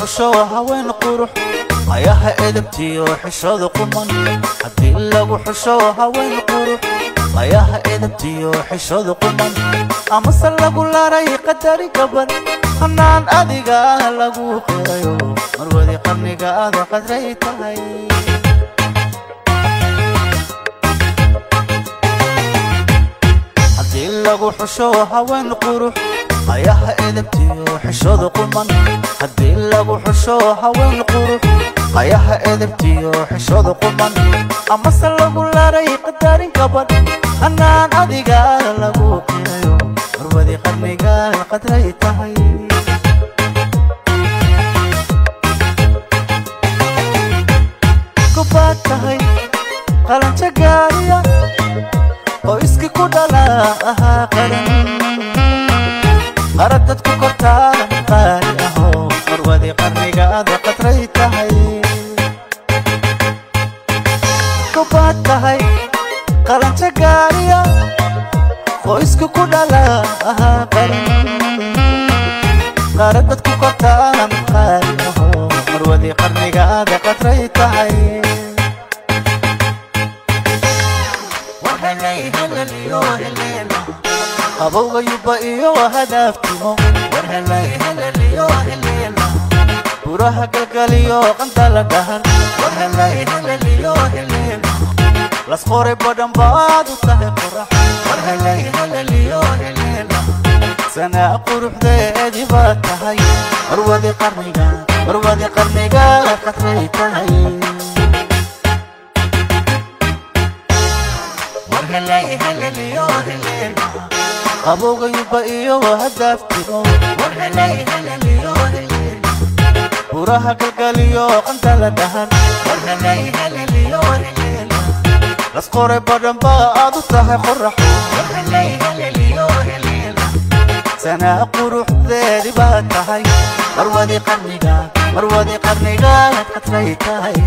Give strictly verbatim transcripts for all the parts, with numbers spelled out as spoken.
حشو هوين قروح ayaha edabtiyo xishooda quman hadii lagu xusho haween qurux ayaha edabtiyo xishooda quman ama salagu laaray qadari gabar hanaan adiga lagu qirayo marwadi qarniga aad qadray tahay hadii lagu xusho haween qurux ayaha edabtiyo xishooda quman hadii lagu xusho haween qurux ayaha edabtiyo xishooda quman ama salagu laaray qadarin gabar hanaan adiga lagu qirayo marwadi qarniga qadray tahay kubaad tahay qalanca gaariya oo iski ku dhala ahaa qaran qaradad ku kortaan qaali ahoo marwadi qarniga aad qadray tahay kubaad tahay qalanca gaariya oo isku ku dhala ahaa qaran qaradad ku kortaan qaali ahoo marwadi qarniga aad qadray tahay wahalay halaliyo helena abowga yuba iyo hadaftimo warhalay halaliyo helena buraha galgaliyo qanta la dhahan warhalay halaliyo helena las qore badan baad u tahay qurax warhalay halaliyo helena sana quruxdeedi baad tahay marwadi qarniga marwadi qarniga qadray tahay warhalay halaliyo helena abowga yuba iyo hadaftimo warhalay halaliyo helena buraha galgaliyo qanta la dhahan warhalay halaliyo helena las qore badan baad u tahay qurax warhalay halaliyo helena sana quruxdeedi baad tahay marwadi qarniga marwadi qarniga qadray tahay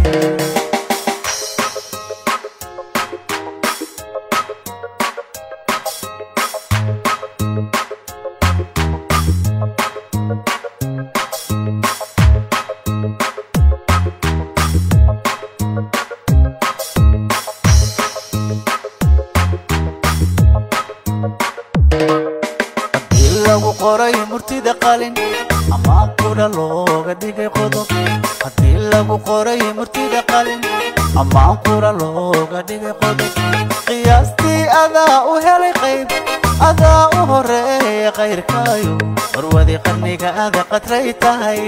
lagu qoray murtida qalin ama qura looga dhigay qodob hadii lagu qoray murtida qalin ama qura looga dhigay qodob qiyaastii adaa u helay qayb adaa u horeeyay qayrkaayo marwadi qarniga aad qadray tahay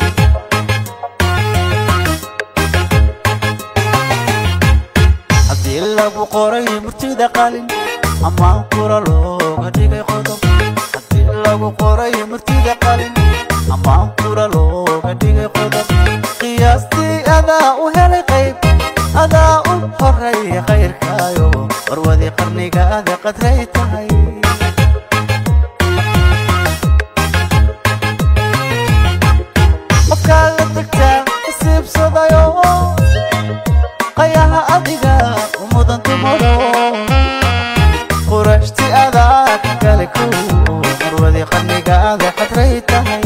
hadii lagu qoray murtida qalin ama qura looga dhigay qodob lagu qoray murtida qalin ama qura looga dhigay qodob qiyaastii adaa u helay qayb adaa u horeeyay qayrkaayo marwadi qarniga aad qadray tahay qofka la tagtaa nasiibsadayo qayaha adiga u mudan tumaro qurashti adaa kale ku marwadi qarniga aad qadray tahay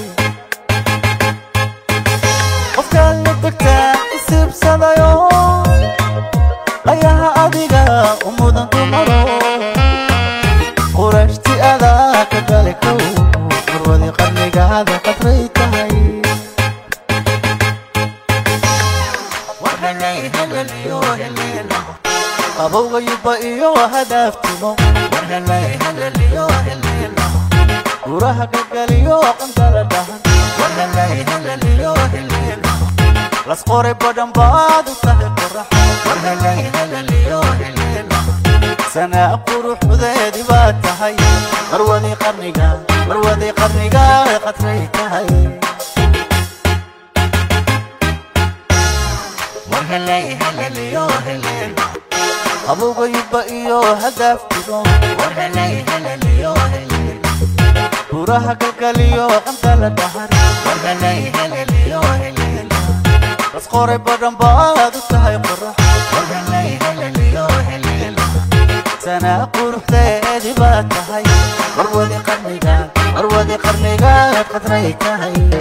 qofka la tagtaa nasiibsadayo qayaha adiga u mudan tumaro qurashti adaa kale ku marwadi qarniga aad qadray tahay warhalay halaliyo helena abowga yuba iyo hadaftimo warhalay halaliyo helena buraha galgaliyo qanta la dhahan warhalay halaliyo helena las qore badan baad u tahay qurax warhalay halaliyo helena sana quruxdeedi baad tahay marwadi qarniga marwadi qarniga qadray tahay warhalay halaliyo helena abowga yuba iyo hadaftimo warhalay halaliyo helena buraha galgaliyo qanta la dhahan warhalay halaliyo helena las qore badan baad u tahay qurax warhalay halaliyo helena sana quruxdeedi baad tahay marwadi qarniga marwadi qarniga qadray tahay